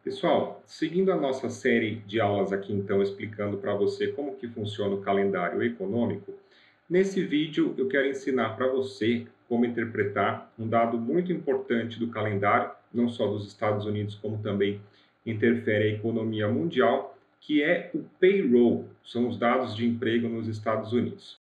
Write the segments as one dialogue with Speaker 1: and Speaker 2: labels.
Speaker 1: Pessoal, seguindo a nossa série de aulas aqui então, explicando para você como que funciona o calendário econômico, nesse vídeo eu quero ensinar para você como interpretar um dado muito importante do calendário, não só dos Estados Unidos, como também interfere a economia mundial, que é o payroll, são os dados de emprego nos Estados Unidos.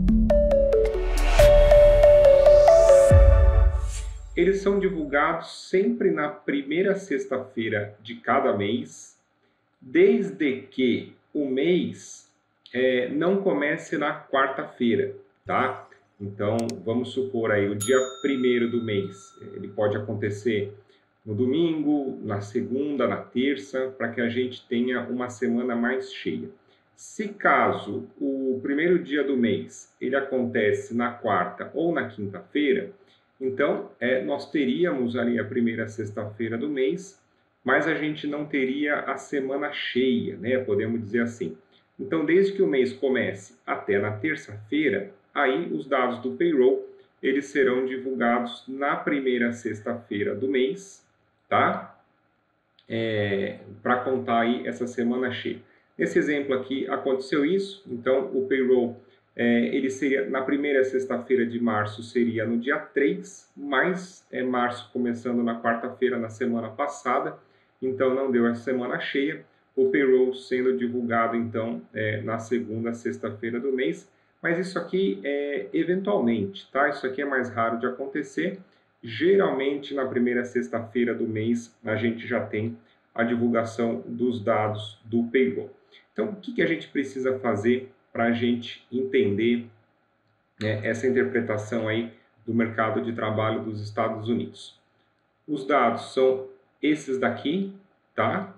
Speaker 1: Eles são divulgados sempre na primeira sexta-feira de cada mês, desde que o mês não comece na quarta-feira, tá? Então, vamos supor aí o dia primeiro do mês. Ele pode acontecer no domingo, na segunda, na terça, para que a gente tenha uma semana mais cheia. Se caso o primeiro dia do mês ele acontece na quarta ou na quinta-feira, então nós teríamos ali a primeira sexta-feira do mês, mas a gente não teria a semana cheia, né? Podemos dizer assim. Então, desde que o mês comece até na terça-feira, aí os dados do payroll eles serão divulgados na primeira sexta-feira do mês, tá? Para contar aí essa semana cheia. Nesse exemplo aqui aconteceu isso, então o payroll ele seria na primeira sexta-feira de março, seria no dia 3, mas março começando na quarta-feira na semana passada, então não deu a semana cheia, o payroll sendo divulgado então na segunda sexta-feira do mês, mas isso aqui é eventualmente, tá? Isso aqui é mais raro de acontecer. Geralmente na primeira sexta-feira do mês a gente já tem a divulgação dos dados do payroll. Então, o que a gente precisa fazer para a gente entender essa interpretação aí do mercado de trabalho dos Estados Unidos? Os dados são esses daqui, tá?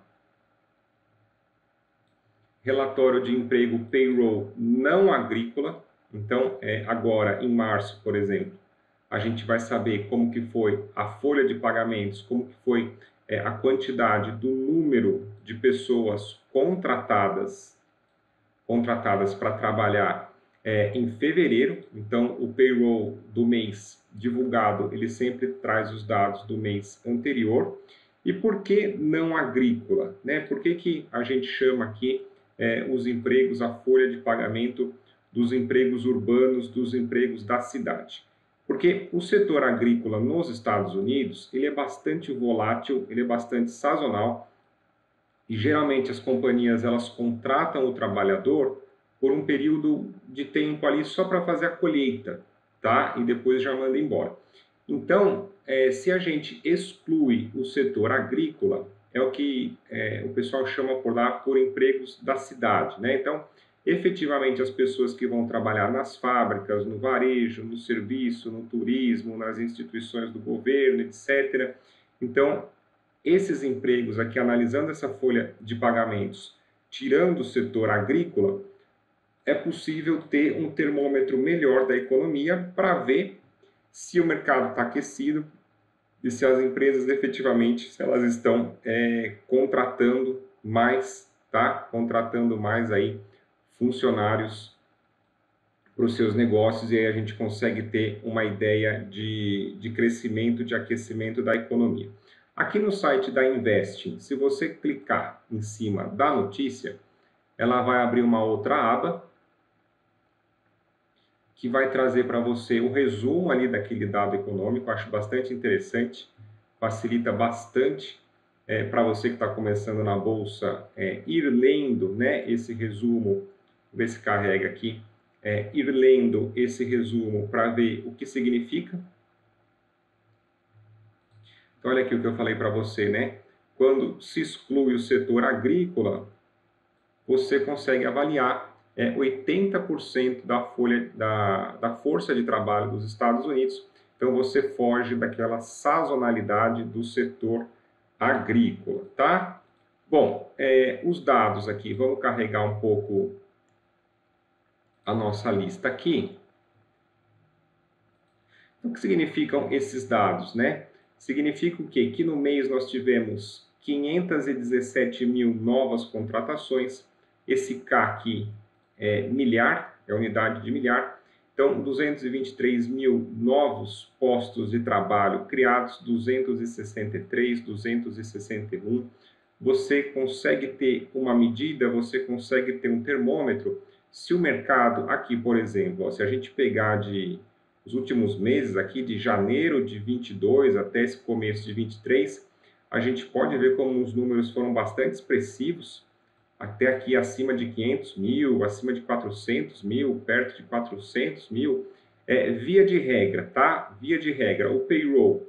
Speaker 1: Relatório de emprego payroll não agrícola. Então, agora em março, por exemplo, a gente vai saber como que foi a folha de pagamentos, como que foi a quantidade do número de pessoas contratadas para trabalhar em fevereiro. Então, o payroll do mês divulgado, ele sempre traz os dados do mês anterior. E por que não agrícola, né? Por que a gente chama aqui os empregos, a folha de pagamento dos empregos urbanos, dos empregos da cidade? Porque o setor agrícola nos Estados Unidos, ele é bastante volátil, ele é bastante sazonal, e geralmente as companhias elas contratam o trabalhador por um período de tempo ali só para fazer a colheita, tá? E depois já manda embora. Então, se a gente exclui o setor agrícola, é o que o pessoal chama por lá por empregos da cidade, né? Então, efetivamente, as pessoas que vão trabalhar nas fábricas, no varejo, no serviço, no turismo, nas instituições do governo, etc. Então, esses empregos aqui, analisando essa folha de pagamentos, tirando o setor agrícola, é possível ter um termômetro melhor da economia para ver se o mercado está aquecido e se as empresas efetivamente se elas estão contratando mais, tá? Contratando mais aí funcionários para os seus negócios, e aí a gente consegue ter uma ideia de crescimento, de aquecimento da economia. Aqui no site da Investing, se você clicar em cima da notícia, ela vai abrir uma outra aba que vai trazer para você o resumo ali daquele dado econômico. Acho bastante interessante, facilita bastante para você que está começando na bolsa ir lendo, né, esse resumo. Vou ver se carrega aqui. Ir lendo esse resumo para ver o que significa. Então, olha aqui o que eu falei para você, né? Quando se exclui o setor agrícola, você consegue avaliar 80% da folha da força de trabalho dos Estados Unidos. Então, você foge daquela sazonalidade do setor agrícola, tá? Bom, os dados aqui, vamos carregar um pouco a nossa lista aqui. Então, o que significam esses dados, né? Significa o quê? Que no mês nós tivemos 517 mil novas contratações. Esse K aqui é milhar, é unidade de milhar. Então, 223 mil novos postos de trabalho criados, 263, 261. você consegue ter uma medida, você consegue ter um termômetro. Se o mercado aqui, por exemplo, ó, se a gente pegar os últimos meses aqui, de janeiro de 22 até esse começo de 23, a gente pode ver como os números foram bastante expressivos, até aqui acima de 500 mil, acima de 400 mil, perto de 400 mil. Via de regra, tá? Via de regra, o payroll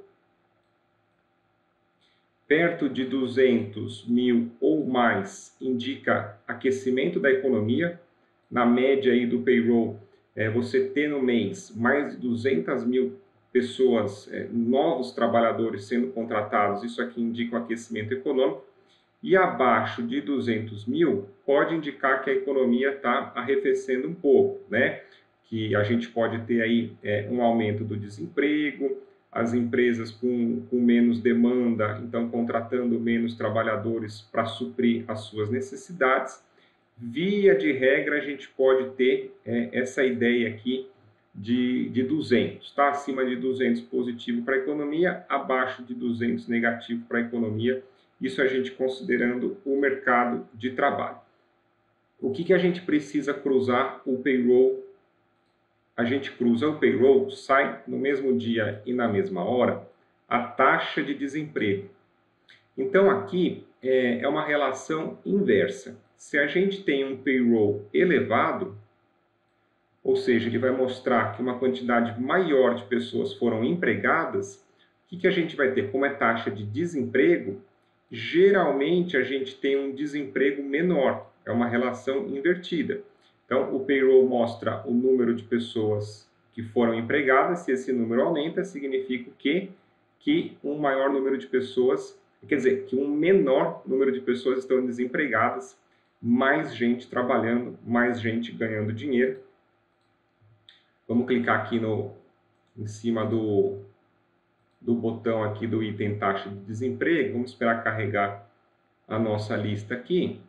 Speaker 1: perto de 200 mil ou mais indica aquecimento da economia. Na média aí do payroll, você ter no mês mais de 200 mil pessoas, novos trabalhadores sendo contratados, isso aqui indica um aquecimento econômico. E abaixo de 200 mil pode indicar que a economia está arrefecendo um pouco, né? Que a gente pode ter aí um aumento do desemprego, as empresas com menos demanda, então contratando menos trabalhadores para suprir as suas necessidades. Via de regra, a gente pode ter essa ideia aqui de 200, tá? Acima de 200 positivo para a economia, abaixo de 200 negativo para a economia. Isso a gente considerando o mercado de trabalho. O que a gente precisa cruzar o payroll? A gente cruza o payroll, sai no mesmo dia e na mesma hora a taxa de desemprego. Então aqui é uma relação inversa. Se a gente tem um payroll elevado, ou seja, ele vai mostrar que uma quantidade maior de pessoas foram empregadas, o que a gente vai ter? Como é taxa de desemprego, geralmente a gente tem um desemprego menor, é uma relação invertida. Então, o payroll mostra o número de pessoas que foram empregadas, se esse número aumenta, significa que um maior número de pessoas, quer dizer, que um menor número de pessoas estão desempregadas, mais gente trabalhando, mais gente ganhando dinheiro. Vamos clicar aqui em cima do botão aqui do item taxa de desemprego. Vamos esperar carregar a nossa lista aqui.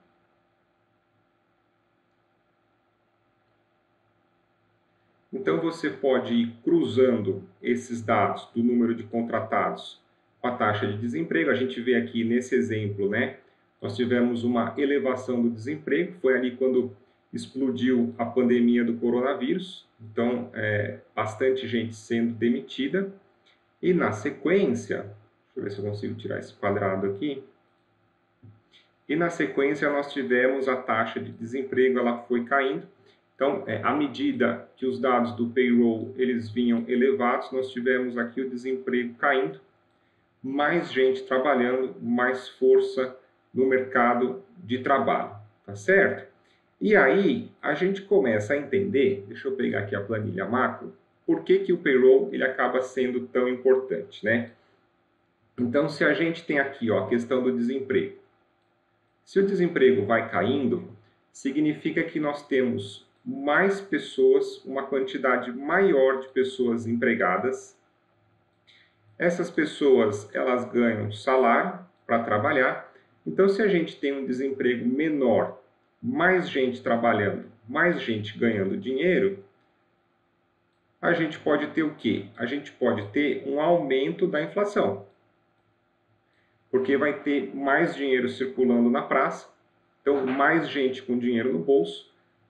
Speaker 1: Então, você pode ir cruzando esses dados do número de contratados com a taxa de desemprego. A gente vê aqui nesse exemplo, né? Nós tivemos uma elevação do desemprego, foi ali quando explodiu a pandemia do coronavírus. Então, bastante gente sendo demitida. E na sequência, deixa eu ver se eu consigo tirar esse quadrado aqui. E na sequência nós tivemos a taxa de desemprego, ela foi caindo. Então, à medida que os dados do payroll eles vinham elevados, nós tivemos aqui o desemprego caindo, mais gente trabalhando, mais força no mercado de trabalho, tá certo? E aí a gente começa a entender, deixa eu pegar aqui a planilha macro, por que o payroll ele acaba sendo tão importante, né? Então, se a gente tem aqui ó, a questão do desemprego, se o desemprego vai caindo, significa que nós temos mais pessoas, uma quantidade maior de pessoas empregadas. Essas pessoas, elas ganham salário para trabalhar. Então, se a gente tem um desemprego menor, mais gente trabalhando, mais gente ganhando dinheiro, a gente pode ter o quê? A gente pode ter um aumento da inflação. Porque vai ter mais dinheiro circulando na praça, então mais gente com dinheiro no bolso,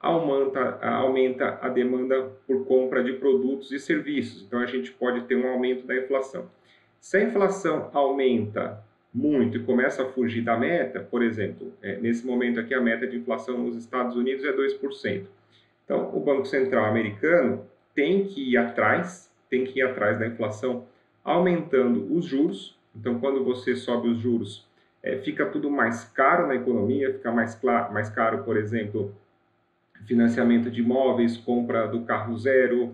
Speaker 1: aumenta a demanda por compra de produtos e serviços. Então a gente pode ter um aumento da inflação. Se a inflação aumenta muito e começa a fugir da meta, por exemplo, nesse momento aqui a meta de inflação nos Estados Unidos é 2%. Então o Banco Central americano tem que ir atrás da inflação, aumentando os juros. Então quando você sobe os juros, fica tudo mais caro na economia, fica mais caro, por exemplo, financiamento de imóveis, compra do carro zero,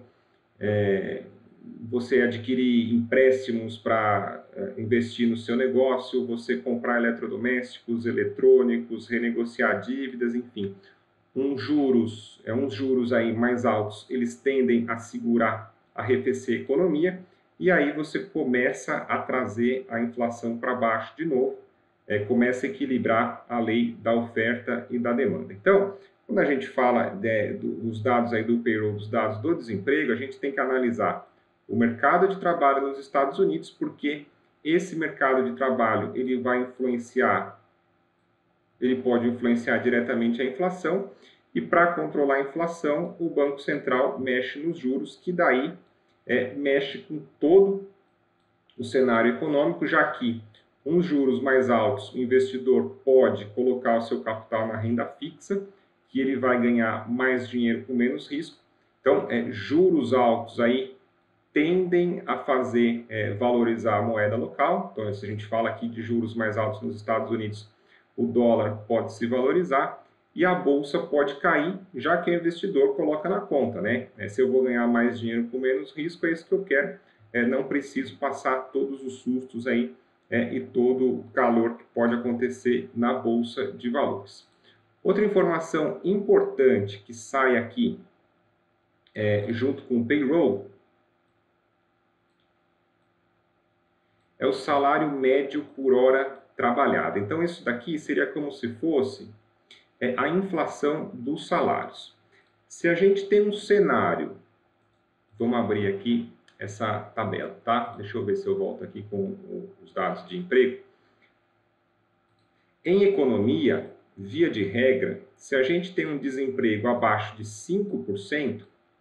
Speaker 1: você adquirir empréstimos para investir no seu negócio, você comprar eletrodomésticos, eletrônicos, renegociar dívidas, enfim. Uns juros aí mais altos, eles tendem a segurar, a arrefecer a economia, e aí você começa a trazer a inflação para baixo de novo, começa a equilibrar a lei da oferta e da demanda. Então, quando a gente fala dos dados aí do payroll, dos dados do desemprego, a gente tem que analisar o mercado de trabalho nos Estados Unidos, porque esse mercado de trabalho ele vai influenciar ele pode influenciar diretamente a inflação, e para controlar a inflação, o Banco Central mexe nos juros, que daí mexe com todo o cenário econômico, já que uns juros mais altos, o investidor pode colocar o seu capital na renda fixa, que ele vai ganhar mais dinheiro com menos risco. Então, juros altos aí tendem a fazer valorizar a moeda local. Então, se a gente fala aqui de juros mais altos nos Estados Unidos, o dólar pode se valorizar e a bolsa pode cair, já que o investidor coloca na conta, né? Se eu vou ganhar mais dinheiro com menos risco, é isso que eu quero. Não preciso passar todos os sustos aí e todo o calor que pode acontecer na bolsa de valores. Outra informação importante que sai aqui junto com o payroll é o salário médio por hora trabalhada. Então, isso daqui seria como se fosse a inflação dos salários. Se a gente tem um cenário, vamos abrir aqui essa tabela, tá? Deixa eu ver se eu volto aqui com os dados de emprego. Em economia, via de regra, se a gente tem um desemprego abaixo de 5%,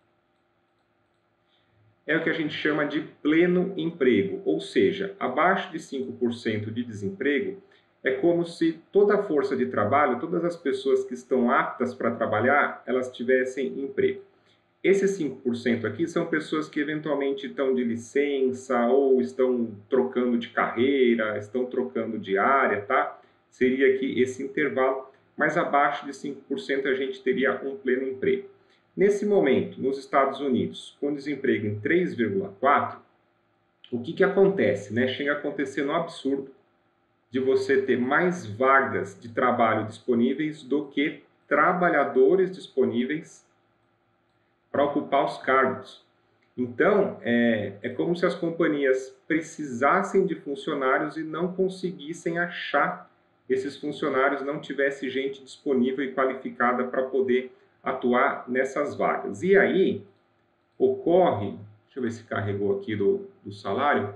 Speaker 1: é o que a gente chama de pleno emprego, ou seja, abaixo de 5% de desemprego, é como se toda a força de trabalho, todas as pessoas que estão aptas para trabalhar, elas tivessem emprego. Esses 5% aqui são pessoas que eventualmente estão de licença ou estão trocando de carreira, estão trocando de área, tá? Seria aqui esse intervalo, mas abaixo de 5% a gente teria um pleno emprego. Nesse momento, nos Estados Unidos, com desemprego em 3,4%, o que acontece? Chega a acontecer no absurdo de você ter mais vagas de trabalho disponíveis do que trabalhadores disponíveis para ocupar os cargos. Então, é como se as companhias precisassem de funcionários e não conseguissem achar esses funcionários, não tivesse gente disponível e qualificada para poder atuar nessas vagas. E aí, ocorre, deixa eu ver se carregou aqui do salário,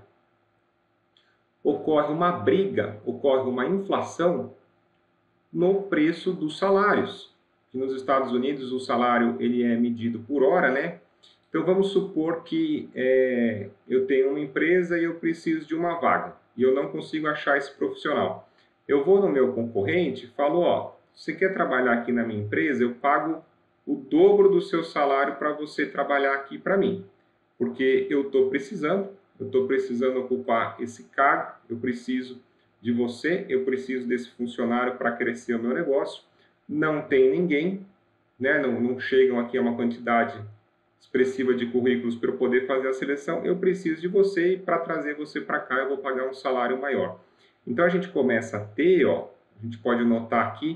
Speaker 1: ocorre uma briga, ocorre uma inflação no preço dos salários. Que nos Estados Unidos o salário ele é medido por hora, né? Então vamos supor que eu tenho uma empresa e eu preciso de uma vaga e eu não consigo achar esse profissional. Eu vou no meu concorrente e falo, ó, você quer trabalhar aqui na minha empresa? Eu pago o dobro do seu salário para você trabalhar aqui para mim, porque eu estou precisando ocupar esse cargo, eu preciso de você, eu preciso desse funcionário para crescer o meu negócio. Não tem ninguém, né? Não chegam aqui a uma quantidade expressiva de currículos para eu poder fazer a seleção, eu preciso de você e para trazer você para cá eu vou pagar um salário maior. Então a gente começa a ter, a gente pode notar aqui,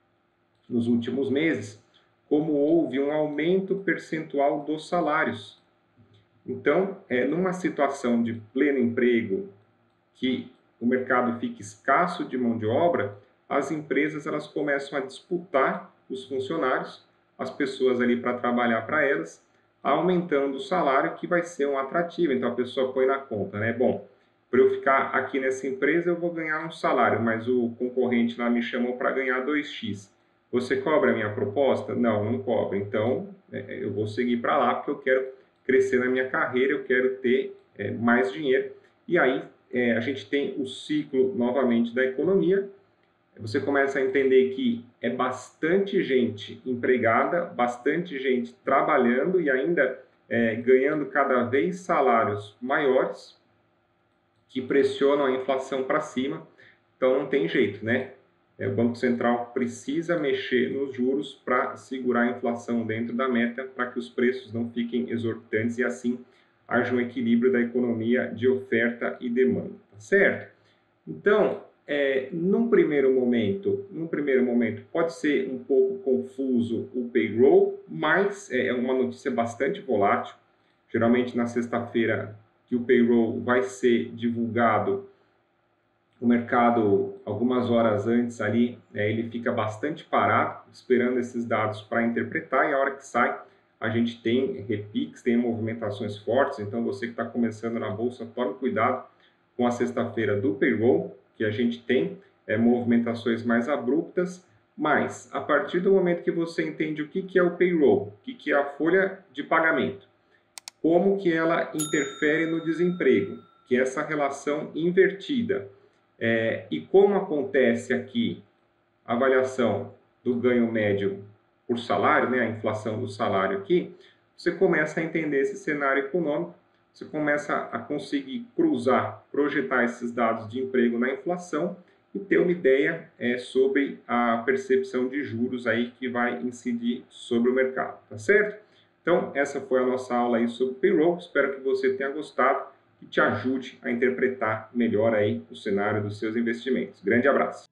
Speaker 1: nos últimos meses, como houve um aumento percentual dos salários. Então, numa situação de pleno emprego, que o mercado fica escasso de mão de obra, as empresas elas começam a disputar os funcionários, as pessoas ali para trabalhar para elas, aumentando o salário que vai ser um atrativo. Então a pessoa põe na conta, né? Bom, para eu ficar aqui nessa empresa eu vou ganhar um salário, mas o concorrente lá me chamou para ganhar 2x. Você cobra a minha proposta? Não, não cobra. Então eu vou seguir para lá porque eu quero crescer na minha carreira, eu quero ter mais dinheiro. E aí a gente tem o ciclo novamente da economia. Você começa a entender que é bastante gente empregada, bastante gente trabalhando e ainda ganhando cada vez salários maiores que pressionam a inflação para cima. Então não tem jeito, né? O Banco Central precisa mexer nos juros para segurar a inflação dentro da meta, para que os preços não fiquem exorbitantes e assim haja um equilíbrio da economia de oferta e demanda, tá certo? Então, num primeiro momento pode ser um pouco confuso o payroll, mas é uma notícia bastante volátil. Geralmente na sexta-feira que o payroll vai ser divulgado, o mercado algumas horas antes ali, ele fica bastante parado, esperando esses dados para interpretar, e a hora que sai, a gente tem repiques, tem movimentações fortes. Então você que está começando na bolsa, tome cuidado com a sexta-feira do payroll que a gente tem, movimentações mais abruptas, mas a partir do momento que você entende o que é o payroll, o que é a folha de pagamento, como que ela interfere no desemprego, que é essa relação invertida, e como acontece aqui a avaliação do ganho médio por salário, né, a inflação do salário aqui, você começa a entender esse cenário econômico, você começa a conseguir cruzar, projetar esses dados de emprego na inflação e ter uma ideia sobre a percepção de juros aí que vai incidir sobre o mercado, tá certo? Então, essa foi a nossa aula aí sobre payroll, espero que você tenha gostado e te ajude a interpretar melhor aí o cenário dos seus investimentos. Grande abraço!